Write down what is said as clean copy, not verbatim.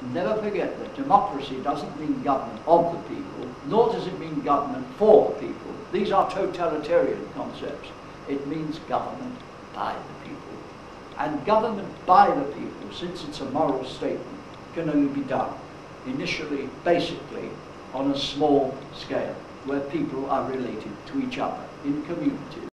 Never forget that democracy doesn't mean government of the people, nor does it mean government for the people. These are totalitarian concepts. It means government by the people. And government by the people, since it's a moral statement, can only be done initially, basically, on a small scale, where people are related to each other in communities.